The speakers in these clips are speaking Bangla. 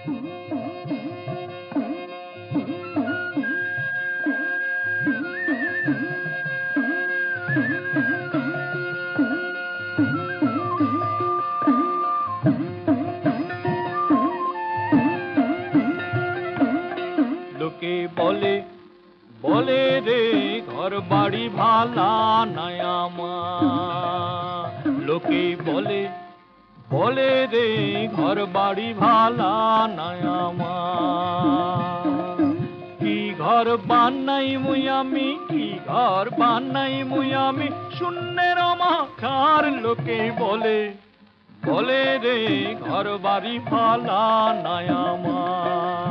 লোকে বলে বলে রে ঘর বাড়ি ভালা নাই আমার, লোকে বলে বলে রে ঘর বাড়ি ভালা নাই আমার। কি ঘর বানাই মুই আমি, কি ঘর বানাই মুই আমি, শূন্যের মাখার। লোকে বলে বলে রে ঘর বাড়ি ভালা নাই আমার।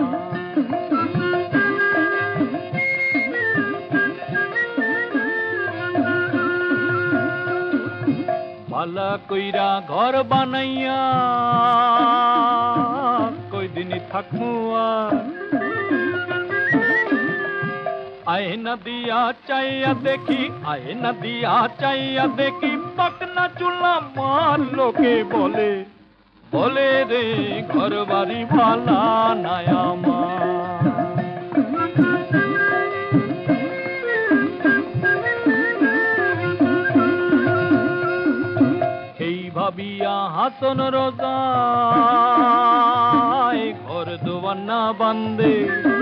ভালা কইরা ঘর বানাইয়া কয়দিন থাকমু আয়না দিয়া চাইয়া দেখি, আয়না দিয়া চাইয়া দেখি পাকনা চুলা মার। লোকে বলে বলে রে ঘর বাড়ি ভালা নাই আমার। ভাবিয়া হাসন রোজায় ঘর দোয়ানা বান্দে,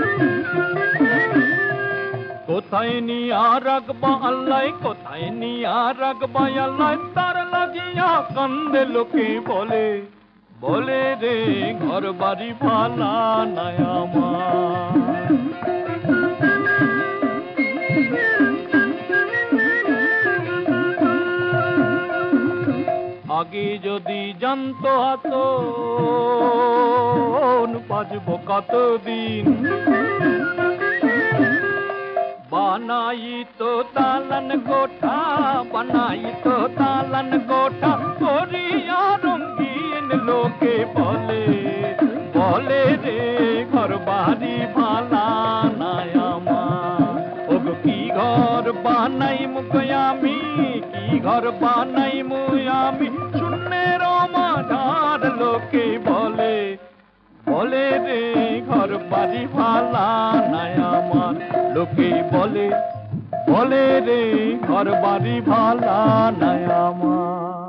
কোথায় নিয়া রাখবা আল্লাহ, কোথায় নিয়া রাখবা আল্লাহ, তার লাগিয়া কান্দে। লোকে বলে বলে রে ঘর বাড়ি ভালা নাই আমার। আগে যদি জানতো হাতো বাজবো কতদিন, বানাই তো দালান গোঠা, বানাই তো দালান গোঠা করিয়া রঙিন। লোকে বলে বলে রে ঘর বাড়ি ভালা নাই আমার। ওগো কি ঘর বানাই মুখ আমি, কি ঘর বানাই মুই আমি, শূন্যের মাঝার। লোকে বলে বলে রে ঘর বাড়ি ভালা নাই আমার। লোকে বলে বলে রে ঘর বাড়ি ভালা নাই আমার।